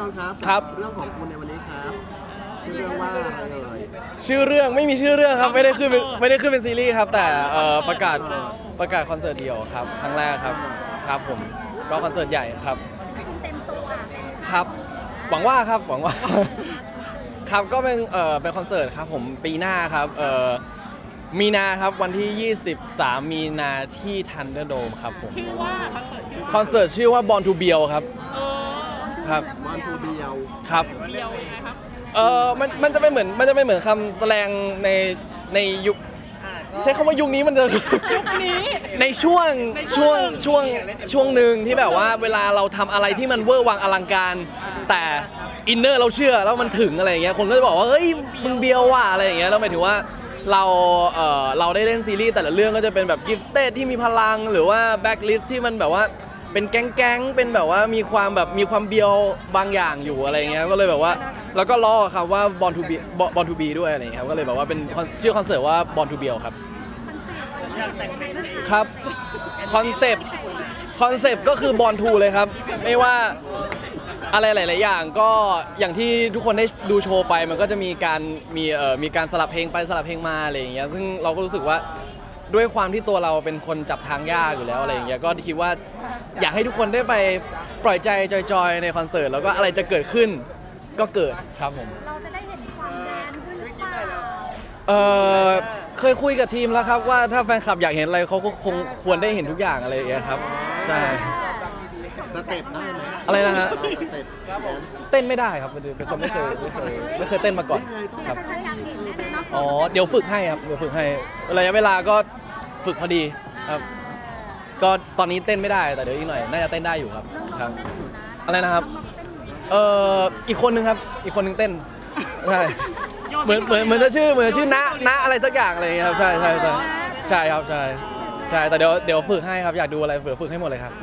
อนครับเรื่องของคุณในวันนี้ครับชื่อเรื่องว่าอะไรชื่อเรื่องไม่มีชื่อเรื่องครับไม่ได้ขึ้นเป็นซีรีส์ครับแต่ประกาศคอนเสิร์ตเดี่ยวครับครั้งแรกครับผมก็คอนเสิร์ตใหญ่ครับครับหวังว่าครับก็เป็นคอนเสิร์ตครับผมปีหน้าครับมีนาครับวันที่23มีนาที่ทันเดอร์โดมครับผมชื่อว่าคอนเสิร์ตชื่อว่า Born to Biel ครับครับ Born to Biel ครับเดียวยังไงครับมันจะไม่เหมือนคำแสดงในยุคใช้คำว่ายุคนี้มันจะในช่วงหนึ่งที่แบบว่าเวลาเราทำอะไรที่มันเวอร์วังอลังการแต่อินเนอร์เราเชื่อแล้วมันถึงอะไรอย่างเงี้ยคนก็จะบอกว่าเฮ้ยมึงเบียวว่ะอะไรอย่างเงี้ยแล้วหมายถึงว่าเราได้เล่นซีรีส์แต่ละเรื่องก็จะเป็นแบบกิฟเต็ดที่มีพลังหรือว่าแบ็คลิสต์ที่มันแบบว่าเป็นแก๊งเป็นแบบว่ามีความเบียวบางอย่างอยู่อะไรเงี้ยก็เลยแบบว่าแล้วก็ล้อครับว่า Born to be ด้วยอะไรเงี้ยครับก็เลยแบบว่าเป็นชื่อคอนเสิร์ตว่า Born to Biel ครับครับคอนเซปต์ก็คือ Born to เลยครับไม่ว่าอะไรหลายๆอย่างก็อย่างที่ทุกคนได้ดูโชว์ไปมันก็จะมีการสลับเพลงไปสลับเพลงมาอะไรอย่างเงี้ยซึ่งเราก็รู้สึกว่าด้วยความที่ตัวเราเป็นคนจับทางยากอยู่แล้วอะไรอย่างเงี้ยก็คิดว่าอยากให้ทุกคนได้ไปปล่อยใจจอยๆในคอนเสิร์ตแล้วก็อะไรจะเกิดขึ้นก็เกิดครับผมเราจะได้เห็นความแดนขึ้นหรือเปล่าเคยคุยกับทีมแล้วครับว่าถ้าแฟนคลับอยากเห็นอะไรเขาก็คงควรได้เห็นทุกอย่างอะไรอย่างเงี้ยครับใช่สเต็ปได้ไหมอะไรนะฮะเต้นไม่ได้ครับเป็นคนไม่เคยเต้นมาก่อนครับอ๋อเดี๋ยวฝึกให้ครับระยะเวลาก็ฝึกพอดีครับก็ตอนนี้เต้นไม่ได้แต่เดี๋ยวอีกหน่อยน่าจะเต้นได้อยู่ครับอะไรนะครับอีกคนนึงครับอีกคนนึงเต้นใช่เหมือนจะชื่อณอะไรสักอย่างอะไรอย่างเงี้ยครับใช่ครับใช่แต่เดี๋ยวฝึกให้ครับอยากดูอะไรฝึกให้หมดเลยครับ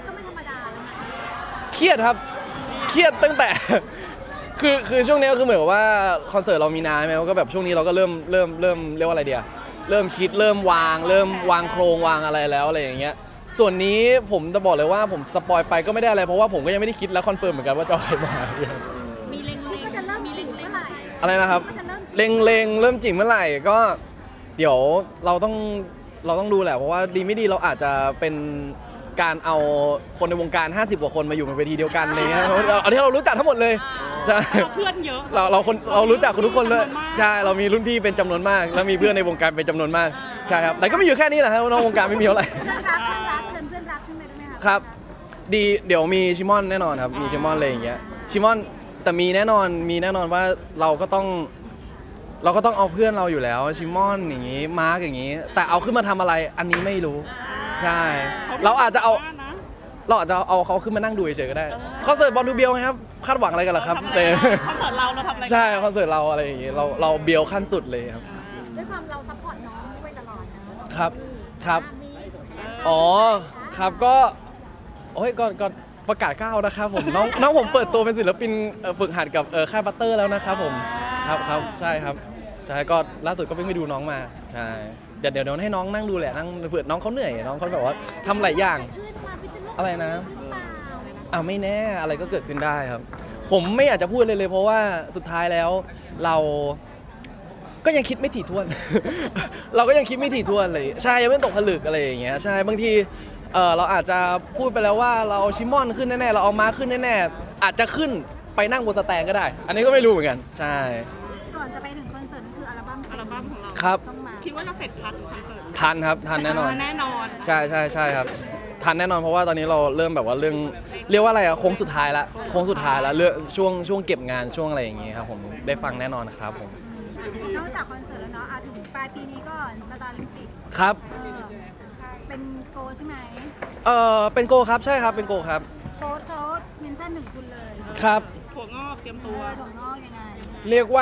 เครียดครับเครียดตั้งแต่คือช่วงนี้ก็คือเหมือนว่าคอนเสิร์ตเรามีนาใช่ไหมก็แบบช่วงนี้เราก็เริ่มเรียกว่าอะไรเดียเริ่มคิดเริ่มวางโครงวางอะไรแล้วอะไรอย่างเงี้ยส่วนนี้ผมจะบอกเลยว่าผมสปอยไปก็ไม่ได้อะไรเพราะว่าผมก็ยังไม่ได้คิดและคอนเฟิร์มเหมือนกันว่าจะเอาใครมามีเล็งจะเริ่มจิ๋งเมื่อไหร่อะไรนะครับเริ่มจิ๋งเมื่อไหร่ก็เดี๋ยวเราต้องดูแหละเพราะว่าดีไม่ดีเราอาจจะเป็นการเอาคนในวงการ50กว่าคนมาอยู่บนเวทีเดียวกันอะไรเงี้ยเอาที่เรารู้จักทั้งหมดเลยใช่เพื่อนเยอะเรารู้จักทุกคนเลยใช่เรามีรุ่นพี่เป็นจำนวนมากแล้วมีเพื่อนในวงการเป็นจำนวนมากใช่ครับแต่ก็ไม่อยู่แค่นี้แหละครับนอกวงการไม่มีอะไรเพื่อนรักขึ้นไปได้ไหมครับดีเดี๋ยวมีชิมอนแน่นอนครับมีชิมอนอะไรอย่างเงี้ยชิมอนแต่มีแน่นอนว่าเราก็ต้องเอาเพื่อนเราอยู่แล้วชิมอนอย่างงี้มาร์กอย่างงี้แต่เอาขึ้นมาทำอะไรอันนี้ไม่รู้ใช่เราอาจจะเอาเขาขึ้นมานั่งดูเฉยๆก็ได้คอนเสิร์ตบอลทูเบียวครับคาดหวังอะไรกันล่ะครับคอนเสิร์ตเราทำอะไรใช่คอนเสิร์ตเราอะไรอย่างงี้เราเบียวขั้นสุดเลยครับด้วยความเราซัพพอร์ตน้องด้วยตลอดนะครับอ๋อครับก็โอ้ยก็ประกาศก้าวนะครับผมน้องผมเปิดตัวเป็นศิลปินฝึกหัดกับค่ายบัตเตอร์แล้วนะครับผมครับใช่ครับใช่ก็ล่าสุดก็เพิ่งไปดูน้องมาใช่เดี๋ยวให้น้องนั่งดูแหละนั่งเผื่อน้องเขาเหนื่อยน้องเขาแบบว่าทำหลายอย่างอะไรนะไม่แน่อะไรก็เกิดขึ้นได้ครับผมไม่อยากจะพูดเลยเพราะว่าสุดท้ายแล้วเราก็ยังคิดไม่ถี่ถ้วน เราก็ยังคิดไม่ถี่ถ้วนเลยใช่ยังไม่ตกผลึกอะไรอย่างเงี้ยใช่บางทีเราอาจจะพูดไปแล้วว่าเราเอาชิมอนขึ้นแน่ๆเราเอาม้าขึ้นแน่ๆอาจจะขึ้นไปนั่งบนสแตนก็ได้อันนี้ก็ไม่รู้เหมือนกันใช่ก่อนจะไปถึงคอนเสิร์ตคืออัลบั้มของเราครับคิดว่าจะเสร็จทันคอนเสิร์ตทันครับทันแน่นอนใช่ครับทันแน่นอนเพราะว่าตอนนี้เราเริ่มแบบว่าเรียกว่าอะไรอะโค้งสุดท้ายแล้วเรื่องช่วงเก็บงานช่วงอะไรอย่างเงี้ยครับผมได้ฟังแน่นอนครับผมนอกจากคอนเสิร์ตแล้วเนาะถึงปลายปีนี้ก็สตาร์ลิมปิกครับเป็นโกใช่ไหมเป็นโกครับใช่ครับเป็นโกครับโค้ชเขาเมนชั่นหนึ่งคุณเลยครับถั่วงอกเตรียมตัวถั่วงอกยังไงเรียก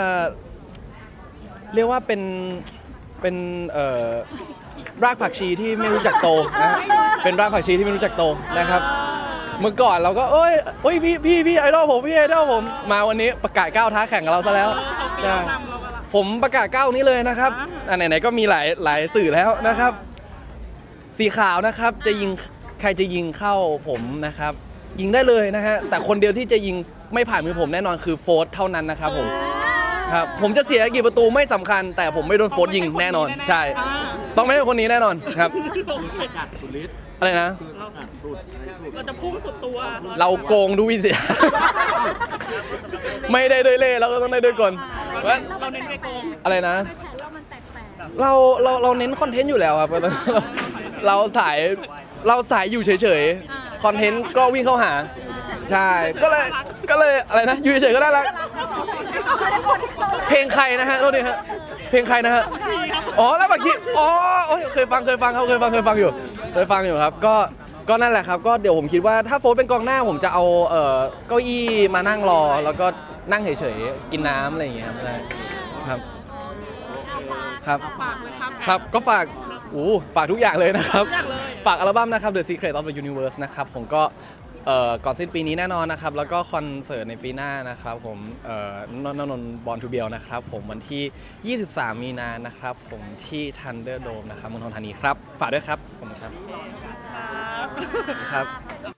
ว่าเป็นรากผักชีที่ไม่รู้จักโตนะเป็นรากผักชีที่ไม่รู้จักโตนะครับเมื่อก่อนเราก็เอ้ยพี่ไอดอลผมมาวันนี้ประกาศก้าวท้าแข่งกับเราซะแล้วใช่ผมประกาศก้าวนี้เลยนะครับไหนๆก็มีหลายสื่อแล้วนะครับสีขาวนะครับใครจะยิงเข้าผมนะครับยิงได้เลยนะฮะแต่คนเดียวที่จะยิงไม่ผ่านมือผมแน่นอนคือโฟร์เท่านั้นนะครับผมครับผมจะเสียกี่ประตูไม่สำคัญ แต่ผมไม่โดนโฟร์ยิงแน่นอนใช่ต้องไม่ใช่คนนี้แน่นอนครับอากาศสุดฤทธิ์อะไรนะคืออากาศสุดอะไรสุดเราจะพุ่งสุดตัวเราโกงดูวิธี ไม่ได้ด้วยเล่ห์เราก็ต้องได้ด้วยกลเราเน้นไปโกงอะไรนะแผนเรามันแปลกเราเน้นคอนเทนต์อยู่แล้วครับ เราสายอยู่เฉยๆคอนเทนต์ก็วิ่งเข้าหาใช่ก็เลยอะไรนะอยู่เฉยๆก็ได้แล้วเพลงใครนะฮะโทษทีฮะเพลงใครนะฮะอ๋อแล้วบักชีอ๋อโอ้ยเคยฟังครับเคยฟังอยู่ครับก็นั่นแหละครับก็เดี๋ยวผมคิดว่าถ้าโฟร์เป็นกองหน้าผมจะเอาเก้าอี้มานั่งรอแล้วก็นั่งเฉยๆกินน้ำอะไรอย่างเงี้ยครับครับฝากเลยครับครับก็ฝากฝากทุกอย่างเลยนะครับทุกอย่างเลยฝากอัลบั้มนะครับ The Secret of the Universe นะครับผมก็ก่อนสิ้นปีนี้แน่นอนนะครับแล้วก็คอนเสิร์ตในปีหน้านะครับผมนนท์บอลทูเบลนะครับผมวันที่ 23 มีนานะครับผมที่ Thunderdome นะครับเมืองทองธานีครับฝากด้วยครับผมครับครับ